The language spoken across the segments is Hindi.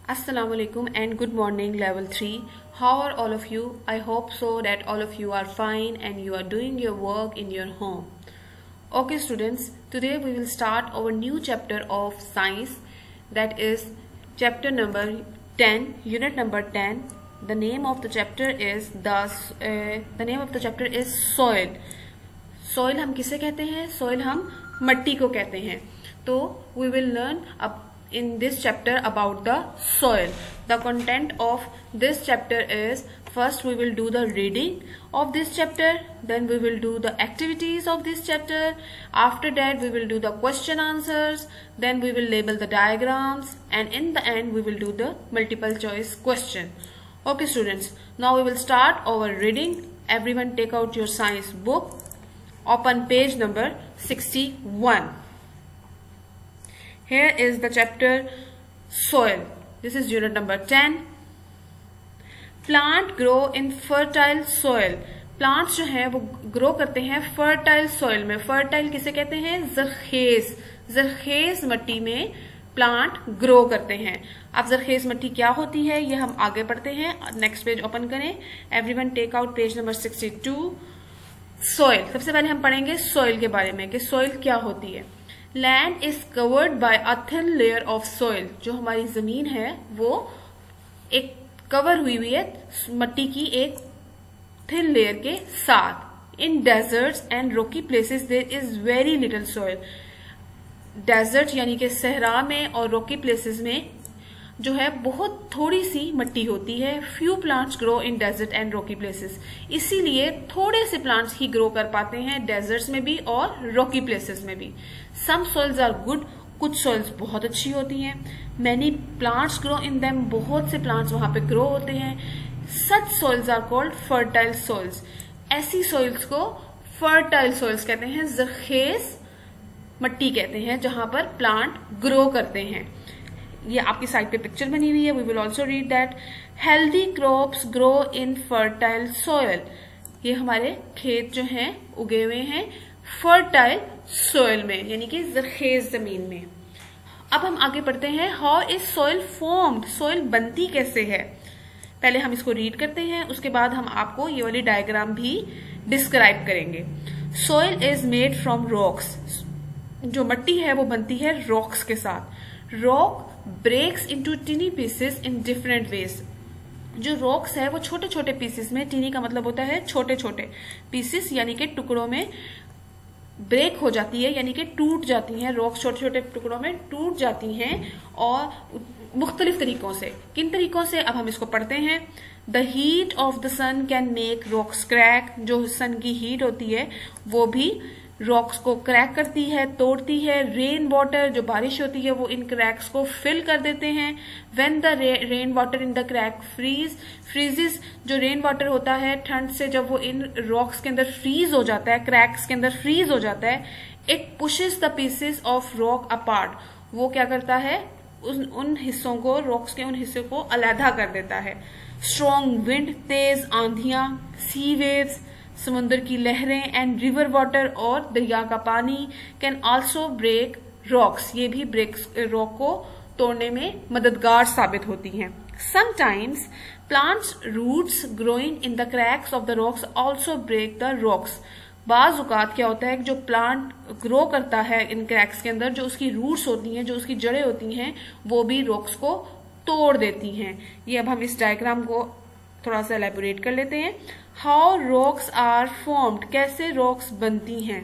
Assalamualaikum and good morning level 3. How are all of you? I hope so that all of you are fine and you are doing your work in your home. Okay students, today we will start our new chapter of science, that is chapter number 10, unit number 10. The name of the chapter is soil. Soil हम किसे कहते हैं? Soil हम मट्टी को कहते हैं. तो we will learn in this chapter about the soil. The content of this chapter is, first we will do the reading of this chapter, then we will do the activities of this chapter. After that we will do the question answers, then we will label the diagrams, and in the end we will do the multiple choice question. Okay students, now we will start our reading. Everyone take out your science book, open page number 61. Here is the chapter soil. This is unit number 10. Plant grow in fertile soil. Plants जो हैं वो ग्रो करते हैं फर्टाइल सॉइल में. फर्टाइल किसे कहते हैं? जरखेज. जरखेज मिट्टी में प्लांट ग्रो करते हैं. अब जरखेज मिट्टी क्या होती है ये हम आगे पढ़ते हैं. नेक्स्ट पेज ओपन करें. Everyone take out page number 62. Soil. सबसे पहले हम पढ़ेंगे सॉइल के बारे में कि सॉइल क्या होती है. Land is covered by a thin layer of soil. जो हमारी जमीन है वो एक कवर हुई है मिट्टी की एक थिन लेयर के साथ. In deserts and rocky places there is very little soil. Desert यानी कि सहरा में और रॉकी प्लेसेस में जो है बहुत थोड़ी सी मिट्टी होती है. Few plants grow in desert and rocky places. इसीलिए थोड़े से प्लांट्स ही ग्रो कर पाते हैं डेजर्ट्स में भी और रॉकी प्लेसेस में भी. Some soils are good. कुछ सॉइल्स बहुत अच्छी होती हैं. Many plants grow in them. बहुत से प्लांट्स वहां पे ग्रो होते हैं. Such soils are called fertile soils. ऐसी सॉइल्स को फर्टाइल सॉइल्स कहते हैं. जरखेज मिट्टी कहते हैं जहां पर प्लांट ग्रो करते हैं. ये आपकी साइड पे पिक्चर बनी हुई है. We will also read that. Healthy crops grow in fertile soil. ये हमारे खेत जो हैं उगे हुए हैं फर्टाइल सॉइल में यानी कि जरखेज जमीन में. अब हम आगे पढ़ते हैं. How is soil formed. Soil बनती कैसे है. पहले हम इसको रीड करते हैं, उसके बाद हम आपको ये वाली डायग्राम भी डिस्क्राइब करेंगे. Soil is made from rocks. जो मिट्टी है वो बनती है रॉक्स के साथ. Rock breaks into tiny pieces in different ways. जो रॉक्स है वो छोटे छोटे पीसेस में, टिनी का मतलब होता है छोटे छोटे पीसेस यानी कि टुकड़ों में ब्रेक हो जाती है यानी कि टूट जाती हैं. रॉक्स छोटे छोटे टुकड़ों में टूट जाती हैं और मुख्तलिफ तरीकों से. किन तरीकों से अब हम इसको पढ़ते हैं. The heat of the sun can make rocks crack. जो सन की हीट होती है वो भी रॉक्स को क्रैक करती है, तोड़ती है. रेन वाटर जो बारिश होती है वो इन क्रैक्स को फिल कर देते हैं. When the rain water in the crack freezes. जो रेन वाटर होता है ठंड से जब वो इन रॉक्स के अंदर फ्रीज हो जाता है, क्रैक्स के अंदर फ्रीज हो जाता है, it pushes the pieces of rock apart. वो क्या करता है उन हिस्सों को, रॉक्स के उन हिस्सों को अलहदा कर देता है. स्ट्रॉन्ग विंड, तेज आंधियां, सी वेव्स समुद्र की लहरें एंड रिवर वाटर और दरिया का पानी कैन आल्सो ब्रेक रॉक्स. ये भी रॉक को तोड़ने में मददगार साबित होती हैं. Sometimes plants roots growing in the cracks of the rocks also break the rocks. बाज औकात क्या होता है कि जो प्लांट ग्रो करता है इन क्रैक्स के अंदर, जो उसकी रूट्स होती हैं, जो उसकी जड़ें होती हैं, वो भी रॉक्स को तोड़ देती हैं. ये अब हम इस डायग्राम को थोड़ा सा एलैबोरेट कर लेते हैं. How rocks are formed. कैसे रॉक्स बनती हैं.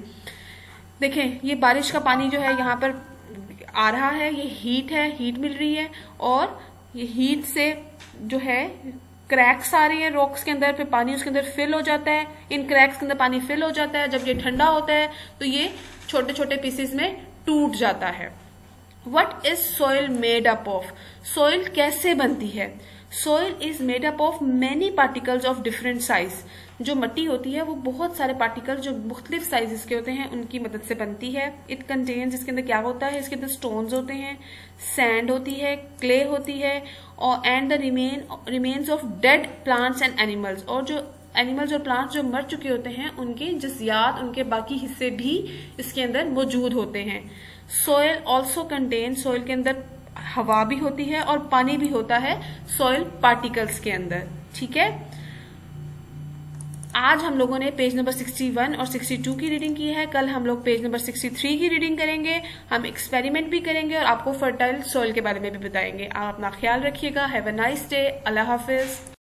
देखें ये बारिश का पानी जो है यहाँ पर आ रहा है, ये हीट है, हीट मिल रही है और ये हीट से जो है क्रैक्स आ रही है रॉक्स के अंदर, फिर पानी उसके अंदर फिल हो जाता है. इन क्रैक्स के अंदर पानी फिल हो जाता है. जब ये ठंडा होता है तो ये छोटे छोटे पीसेस में टूट जाता है. What is soil made up of. Soil कैसे बनती है. Soil is made up of many particles of different size. जो मिट्टी होती है वो बहुत सारे पार्टिकल जो मुख्तलिफ साइजेस के होते हैं उनकी मदद से बनती है. It contains. इसके अंदर क्या होता है, इसके अंदर स्टोन्स होते हैं, सैंड होती है, क्ले होती है और and the remains of dead plants and animals. और जो एनिमल्स और प्लांट्स जो मर चुके होते हैं उनके जज़ियात, उनके बाकी हिस्से भी इसके अंदर मौजूद होते हैं. Soil also contain. सोयल के अंदर हवा भी होती है और पानी भी होता है सॉइल पार्टिकल्स के अंदर। ठीक है, आज हम लोगों ने पेज नंबर 61 और 62 की रीडिंग की है। कल हम लोग पेज नंबर 63 की रीडिंग करेंगे। हम एक्सपेरिमेंट भी करेंगे और आपको फर्टाइल सॉइल के बारे में भी बताएंगे। आप अपना ख्याल रखिएगा। Have a nice day. अल्लाह हाफिज।